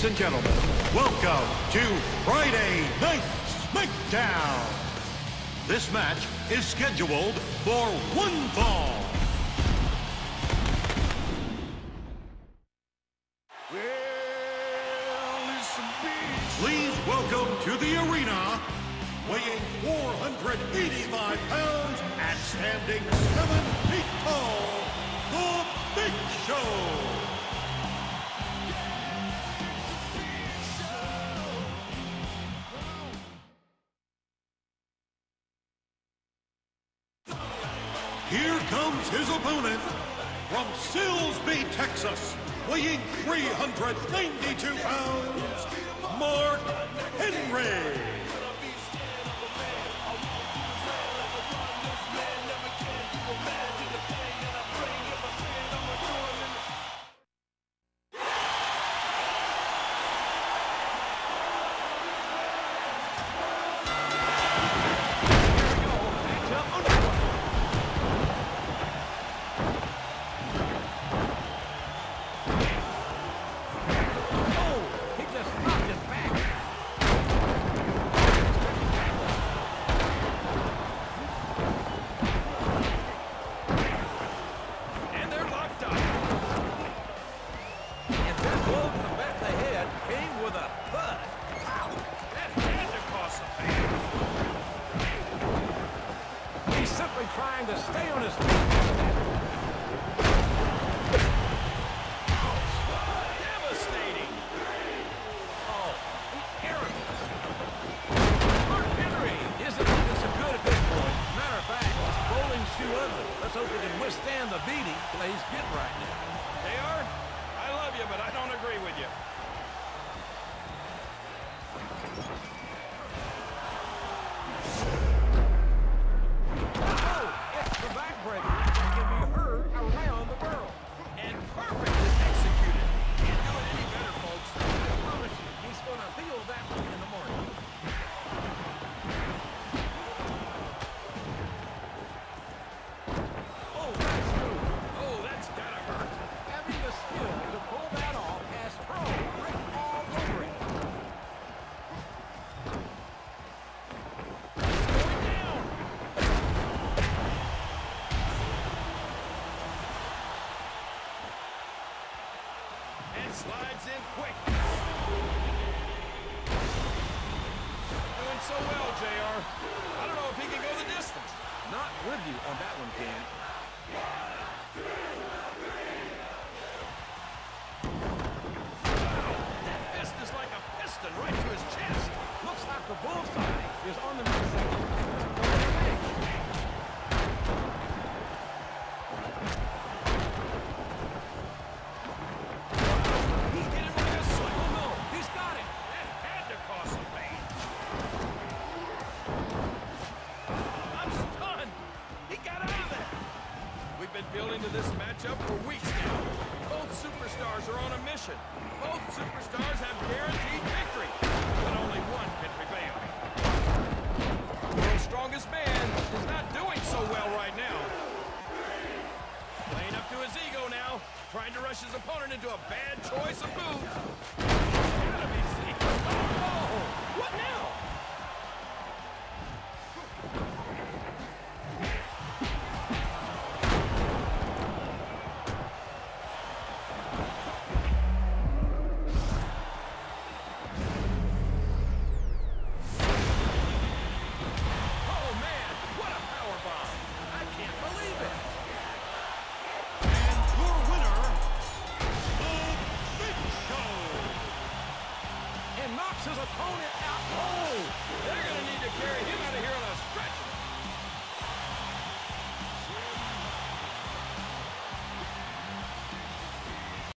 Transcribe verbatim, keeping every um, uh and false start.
Ladies and gentlemen, welcome to Friday Night SmackDown. This match is scheduled for one fall. Please welcome to the arena, weighing four hundred eighty-five pounds and standing seven feet tall, the Big Show. Here comes his opponent from Silsbee, Texas, weighing three hundred ninety-two pounds, Mark Henry. Trying to stay on his feet. Devastating. Oh, the arrogance. Mark Henry isn't looking so good at this point. Matter of fact, it's bowling shoe ugly. Let's hope he can withstand the beating that he's getting right now. They are? I love you, but I don't agree with you. Slides in quick. Doing so well, J R. I don't know if he can go the distance. Not with you on that one, Ken. That fist is like a piston right to his chest. Looks like the bullseye is on the midsection. Building to this matchup for weeks now. Both superstars are on a mission. Both superstars have guaranteed victory, but only one can prevail. The world's strongest man is not doing so well right now. Playing up to his ego now, trying to rush his opponent into a bad choice of moves. Gotta be seen. Oh, what now?